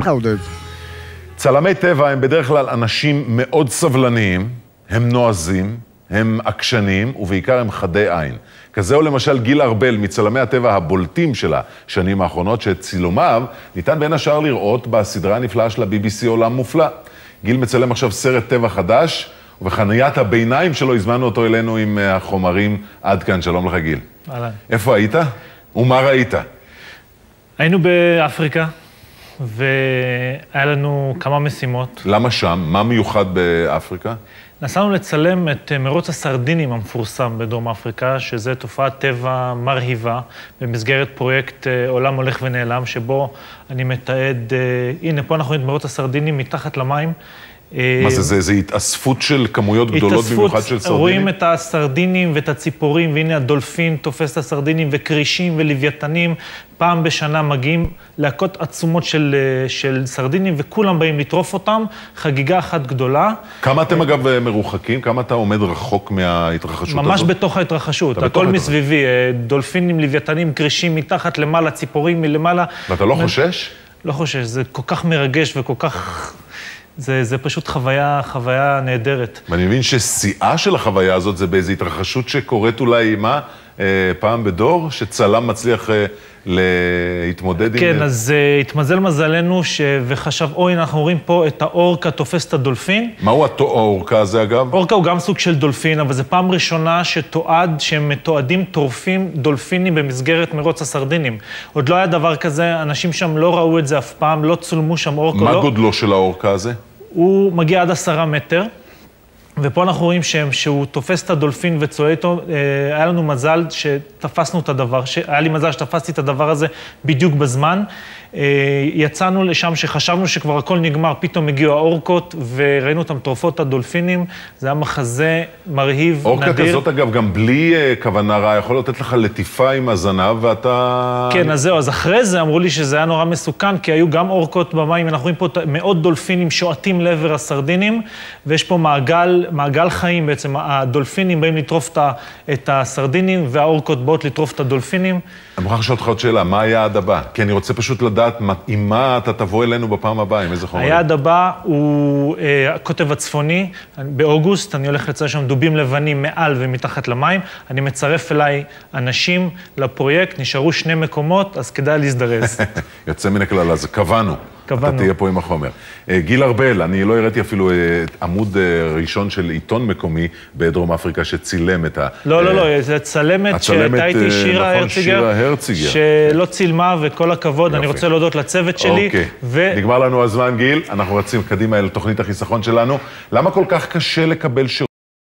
עודד. צלמי טבע הם בדרך כלל אנשים מאוד סבלניים, הם נועזים, הם עקשנים, ובעיקר הם חדי עין. כזהו למשל גיל ארבל, מצלמי הטבע הבולטים של השנים האחרונות, שאת צילומיו ניתן בין השאר לראות בסדרה הנפלאה של ה-BBC עולם מופלא. גיל מצלם עכשיו סרט טבע חדש, ובחניית הביניים שלו הזמנו אותו אלינו עם החומרים עד כאן. שלום לך גיל. אהלן. איפה היית? ומה ראית? היינו באפריקה, והיה לנו כמה משימות. למה שם? מה מיוחד באפריקה? נסענו לצלם את מרוץ הסרדינים המפורסם בדרום אפריקה, שזה תופעת טבע מרהיבה, במסגרת פרויקט עולם הולך ונעלם, שבו אני מתעד, הנה, פה אנחנו רואים את מרוץ הסרדינים מתחת למים. מה זה? זה התאספות של כמויות גדולות במיוחד של סרדינים? רואים את הסרדינים ואת הציפורים, והנה הדולפין תופס את הסרדינים, וקרישים ולוויתנים. פעם בשנה מגיעים להקות עצומות של סרדינים, וכולם באים לטרוף אותם, חגיגה אחת גדולה. כמה אתם אגב מרוחקים? כמה אתה עומד רחוק מההתרחשות הזאת? ממש בתוך ההתרחשות, הכל מסביבי, דולפינים, לוויתנים, קרישים מתחת למעלה, ציפורים מלמעלה. ואתה לא חושש? לא חושש, זה כל כך מרגש וכל כך... זה פשוט חוויה נהדרת. ואני מבין ששיאה של החוויה הזאת זה באיזו התרחשות שקורית אולי פעם בדור, שצלם מצליח להתמודד עם... כן, אז התמזל מזלנו וחשב, אוי, אנחנו רואים פה את האורקה תופס את הדולפין. מהו האורקה הזה אגב? אורקה הוא גם סוג של דולפין, אבל זו פעם ראשונה שהם מתועדים טורפים דולפינים במסגרת מרוץ הסרדינים. עוד לא היה דבר כזה, אנשים שם לא ראו את זה אף פעם, לא צולמו שם אורקה. מה גודלו של האורקה הזה? הוא מגיע עד 10 מטר. ופה אנחנו רואים שהוא תופס את הדולפין וצועד איתו. היה לנו מזל שתפסנו את הדבר, היה לי מזל שתפסתי את הדבר הזה בדיוק בזמן. יצאנו לשם שחשבנו שכבר הכל נגמר, פתאום הגיעו האורקות וראינו אותם טורפות את הדולפינים. זה היה מחזה מרהיב, נדיר. אורקה כזאת אגב, גם בלי כוונה רעה, יכול לתת לך לטיפה עם הזנב ואתה... כן, אז זהו, אז אחרי זה אמרו לי שזה היה נורא מסוכן, כי היו גם אורקות במים, אנחנו רואים פה מאות דולפינים שועטים לעבר הסרדינים, ויש פה מעגל חיים בעצם, הדולפינים באים לטרוף את הסרדינים, והאורקות באות לטרוף את הדולפינים. אני מוכרח לשאול אותך עוד שאלה, מה היעד הבא? כי אני רוצה פשוט לדעת עם מה אתה תבוא אלינו בפעם הבאה, עם איזה חומרים. היעד הבא הוא הקוטב הצפוני, באוגוסט, אני הולך לצייר שם דובים לבנים מעל ומתחת למים, אני מצרף אליי אנשים לפרויקט, נשארו 2 מקומות, אז כדאי להזדרז. יוצא מן הכלל, אז קבענו. אתה תהיה פה עם החומר. גיל ארבל, אני לא הראיתי אפילו עמוד ראשון של עיתון מקומי בדרום אפריקה שצילם את ה... לא, זה צלמת שהייתה איתי שירה הרציגר, שלא צילמה וכל הכבוד, אני רוצה להודות לצוות שלי. נגמר לנו הזמן גיל, אנחנו רצים קדימה אל תוכנית החיסכון שלנו. למה כל כך קשה לקבל שירות?